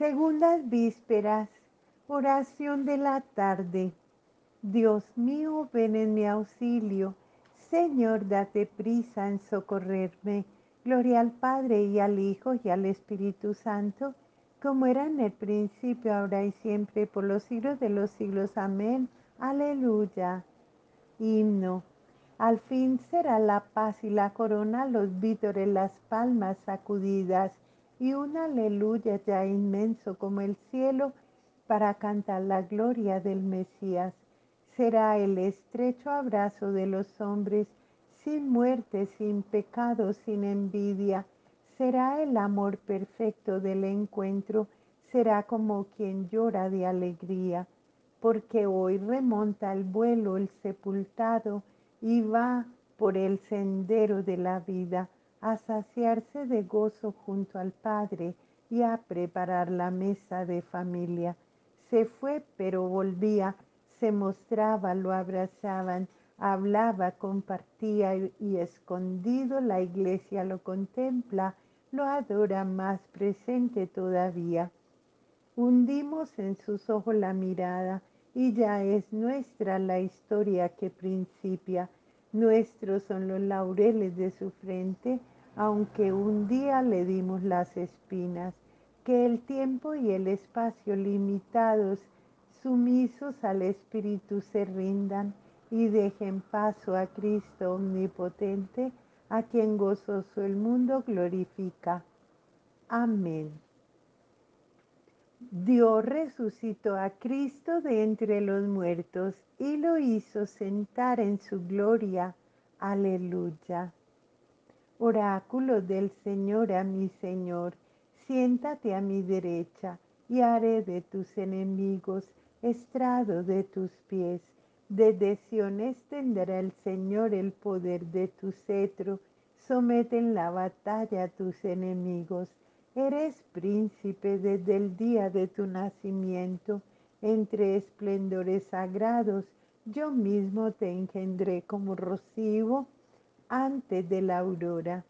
Segundas vísperas, oración de la tarde. Dios mío, ven en mi auxilio. Señor, date prisa en socorrerme. Gloria al Padre y al Hijo y al Espíritu Santo, como era en el principio, ahora y siempre, por los siglos de los siglos. Amén. Aleluya. Himno. Al fin será la paz y la corona, los vítores, las palmas sacudidas, y un aleluya ya inmenso como el cielo para cantar la gloria del Mesías. Será el estrecho abrazo de los hombres, sin muerte, sin pecado, sin envidia. Será el amor perfecto del encuentro, será como quien llora de alegría, porque hoy remonta el vuelo el sepultado y va por el sendero de la vida a saciarse de gozo junto al Padre y a preparar la mesa de familia. Se fue, pero volvía, se mostraba, lo abrazaban, hablaba, compartía y escondido la iglesia lo contempla, lo adora más presente todavía. Hundimos en sus ojos la mirada y ya es nuestra la historia que principia. Nuestros son los laureles de su frente, aunque un día le dimos las espinas. Que el tiempo y el espacio limitados, sumisos al Espíritu, se rindan y dejen paso a Cristo omnipotente, a quien gozoso el mundo glorifica. Amén. Dios resucitó a Cristo de entre los muertos y lo hizo sentar en su gloria. Aleluya. Oráculo del Señor a mi Señor, siéntate a mi derecha y haré de tus enemigos estrado de tus pies. Desde Sión extenderá el Señor el poder de tu cetro, somete en la batalla a tus enemigos. Eres príncipe desde el día de tu nacimiento, entre esplendores sagrados, yo mismo te engendré como rocío antes de la aurora.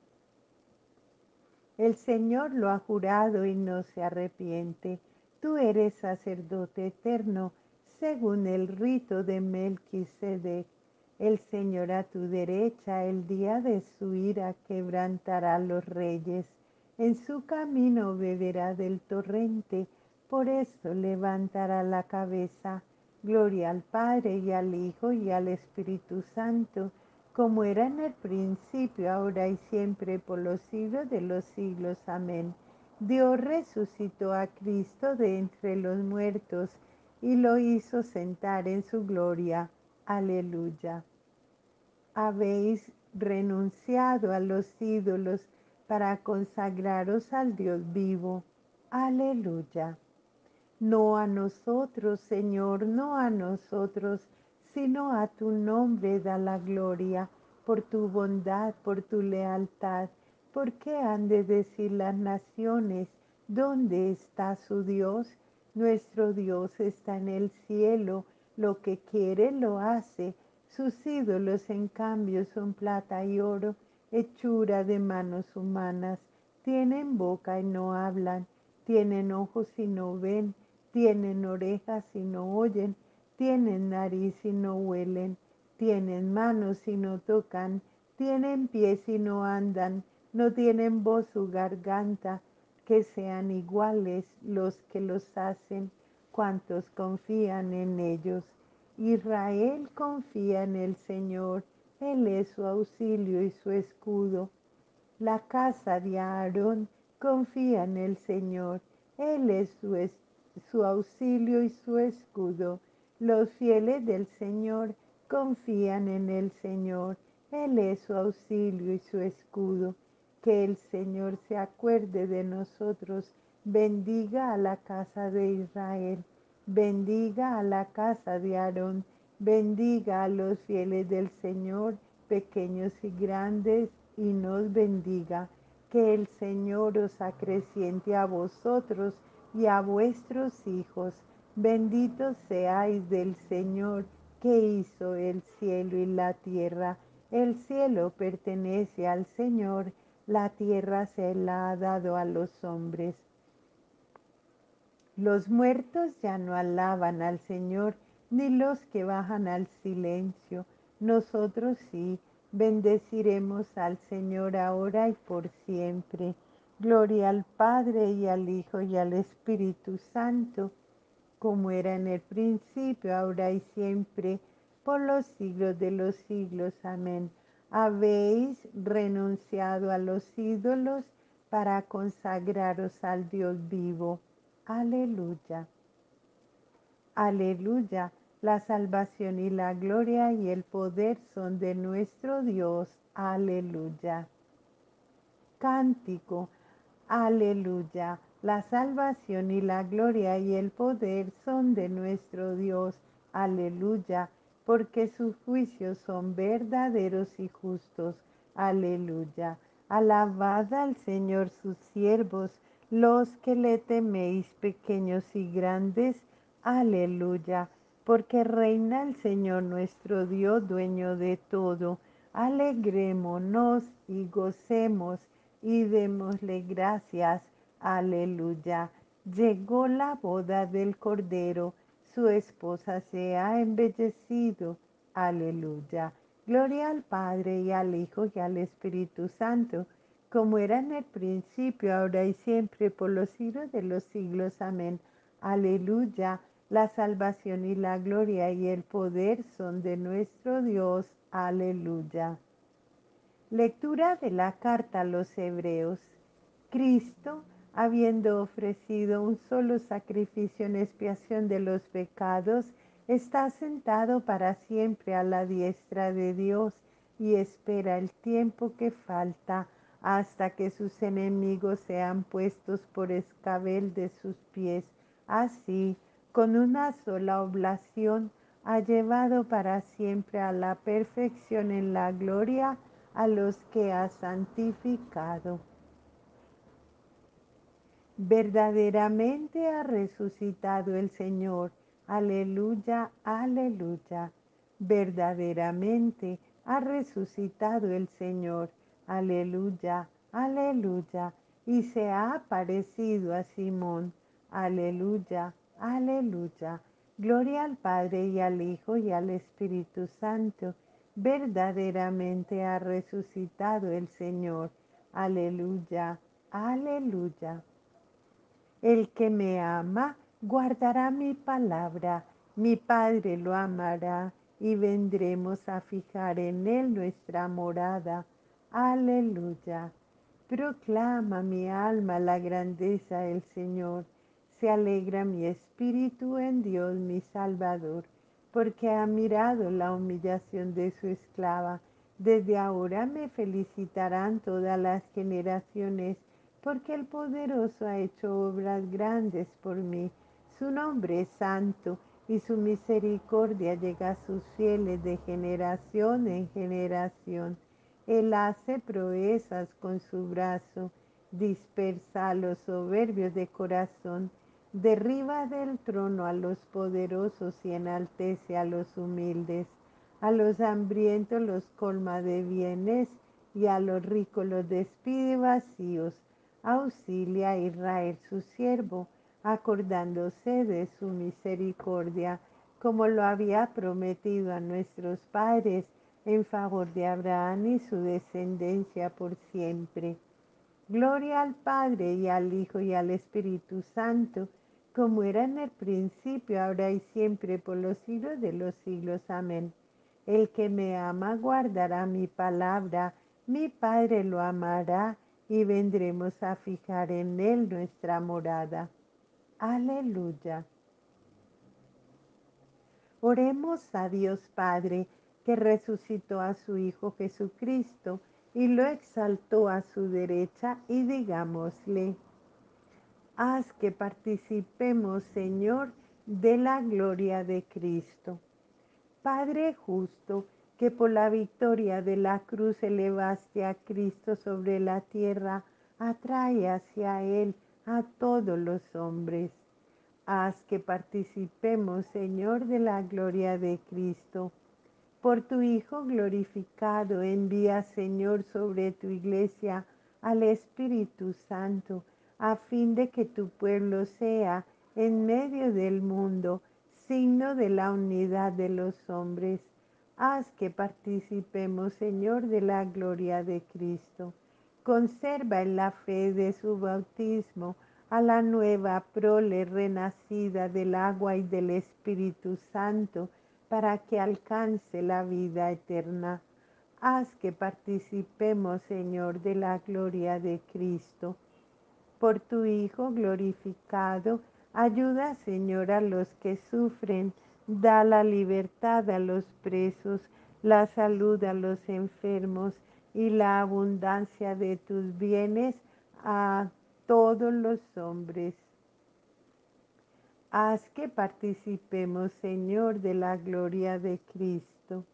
El Señor lo ha jurado y no se arrepiente. Tú eres sacerdote eterno, según el rito de Melquisedec. El Señor a tu derecha, el día de su ira, quebrantará a los reyes. En su camino beberá del torrente, por eso levantará la cabeza. Gloria al Padre y al Hijo y al Espíritu Santo, como era en el principio, ahora y siempre, por los siglos de los siglos. Amén. Dios resucitó a Cristo de entre los muertos y lo hizo sentar en su gloria. Aleluya. Habéis renunciado a los ídolos para consagraros al Dios vivo. Aleluya. No a nosotros, Señor, no a nosotros, sino a tu nombre da la gloria, por tu bondad, por tu lealtad. ¿Por qué han de decir las naciones, dónde está su Dios? Nuestro Dios está en el cielo, lo que quiere lo hace. Sus ídolos, en cambio, son plata y oro, hechura de manos humanas. Tienen boca y no hablan, tienen ojos y no ven, tienen orejas y no oyen, tienen nariz y no huelen, tienen manos y no tocan, tienen pies y no andan, no tienen voz su garganta. Que sean iguales los que los hacen, cuantos confían en ellos. Israel confía en el Señor, Él es su auxilio y su escudo. La casa de Aarón confía en el Señor, Él es su auxilio y su escudo. Los fieles del Señor confían en el Señor, Él es su auxilio y su escudo. Que el Señor se acuerde de nosotros, bendiga a la casa de Israel, bendiga a la casa de Aarón, bendiga a los fieles del Señor, pequeños y grandes, y nos bendiga. Que el Señor os acreciente a vosotros y a vuestros hijos. Benditos seáis del Señor, que hizo el cielo y la tierra. El cielo pertenece al Señor, la tierra se la ha dado a los hombres. Los muertos ya no alaban al Señor, ni los que bajan al silencio. Nosotros sí, bendeciremos al Señor ahora y por siempre. Gloria al Padre y al Hijo y al Espíritu Santo, como era en el principio, ahora y siempre, por los siglos de los siglos. Amén. Habéis renunciado a los ídolos para consagraros al Dios vivo. Aleluya. Aleluya. La salvación y la gloria y el poder son de nuestro Dios. Aleluya. Cántico. Aleluya. La salvación y la gloria y el poder son de nuestro Dios. Aleluya. Porque sus juicios son verdaderos y justos. Aleluya. Alabad al Señor sus siervos, los que le teméis, pequeños y grandes. Aleluya. Porque reina el Señor nuestro Dios, dueño de todo. Alegrémonos y gocemos y démosle gracias. Aleluya. Llegó la boda del Cordero, su esposa se ha embellecido. Aleluya. Gloria al Padre y al Hijo y al Espíritu Santo, como era en el principio, ahora y siempre, por los siglos de los siglos. Amén. Aleluya. La salvación y la gloria y el poder son de nuestro Dios. Aleluya. Lectura de la carta a los Hebreos. Cristo, habiendo ofrecido un solo sacrificio en expiación de los pecados, está sentado para siempre a la diestra de Dios y espera el tiempo que falta hasta que sus enemigos sean puestos por escabel de sus pies. Así, con una sola oblación, ha llevado para siempre a la perfección en la gloria a los que ha santificado. Verdaderamente ha resucitado el Señor. Aleluya, aleluya. Verdaderamente ha resucitado el Señor. Aleluya, aleluya. Y se ha aparecido a Simón. Aleluya, aleluya. Gloria al Padre y al Hijo y al Espíritu Santo. Verdaderamente ha resucitado el Señor. Aleluya, aleluya. El que me ama guardará mi palabra, mi Padre lo amará y vendremos a fijar en él nuestra morada. Aleluya. Proclama mi alma la grandeza del Señor. Se alegra mi espíritu en Dios mi Salvador, porque ha mirado la humillación de su esclava. Desde ahora me felicitarán todas las generaciones, porque el poderoso ha hecho obras grandes por mí. Su nombre es santo y su misericordia llega a sus fieles de generación en generación. Él hace proezas con su brazo, dispersa a los soberbios de corazón, derriba del trono a los poderosos y enaltece a los humildes. A los hambrientos los colma de bienes y a los ricos los despide vacíos. Auxilia a Israel su siervo, acordándose de su misericordia, como lo había prometido a nuestros padres, en favor de Abraham y su descendencia por siempre. Gloria al Padre y al Hijo y al Espíritu Santo, como era en el principio, ahora y siempre, por los siglos de los siglos. Amén. El que me ama guardará mi palabra, mi Padre lo amará y vendremos a fijar en él nuestra morada. Aleluya. Oremos a Dios Padre, que resucitó a su Hijo Jesucristo y lo exaltó a su derecha, y digámosle: haz que participemos, Señor, de la gloria de Cristo. Padre justo, que por la victoria de la cruz elevaste a Cristo sobre la tierra, atrae hacia Él a todos los hombres. Haz que participemos, Señor, de la gloria de Cristo. Por tu Hijo glorificado, envía, Señor, sobre tu iglesia al Espíritu Santo, a fin de que tu pueblo sea en medio del mundo, signo de la unidad de los hombres. Haz que participemos, Señor, de la gloria de Cristo. Conserva en la fe de su bautismo a la nueva prole renacida del agua y del Espíritu Santo, para que alcance la vida eterna. Haz que participemos, Señor, de la gloria de Cristo. Por tu Hijo glorificado, ayuda, Señor, a los que sufren, da la libertad a los presos, la salud a los enfermos y la abundancia de tus bienes a todos los hombres. Haz que participemos, Señor, de la gloria de Cristo.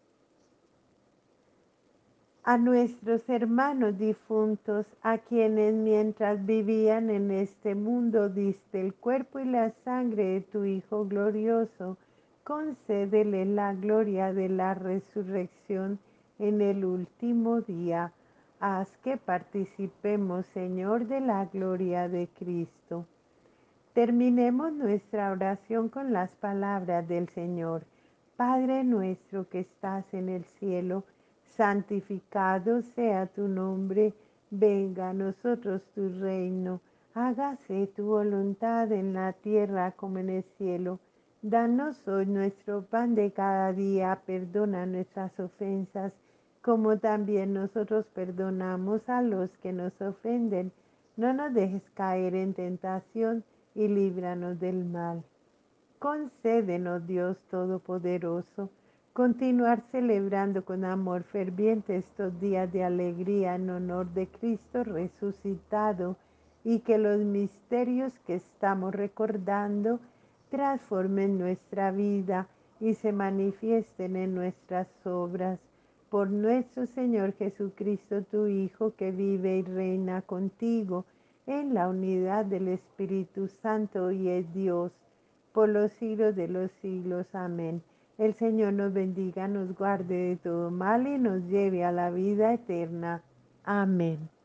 A nuestros hermanos difuntos, a quienes mientras vivían en este mundo diste el cuerpo y la sangre de tu Hijo glorioso, concédele la gloria de la resurrección en el último día. Haz que participemos, Señor, de la gloria de Cristo. Terminemos nuestra oración con las palabras del Señor. Padre nuestro que estás en el cielo, santificado sea tu nombre, venga a nosotros tu reino, hágase tu voluntad en la tierra como en el cielo. Danos hoy nuestro pan de cada día, perdona nuestras ofensas, como también nosotros perdonamos a los que nos ofenden. No nos dejes caer en tentación y líbranos del mal. Concédenos, Dios Todopoderoso, continuar celebrando con amor ferviente estos días de alegría en honor de Cristo resucitado, y que los misterios que estamos recordando transformen nuestra vida y se manifiesten en nuestras obras. Por nuestro Señor Jesucristo, tu Hijo, que vive y reina contigo en la unidad del Espíritu Santo y es Dios por los siglos de los siglos. Amén. El Señor nos bendiga, nos guarde de todo mal y nos lleve a la vida eterna. Amén.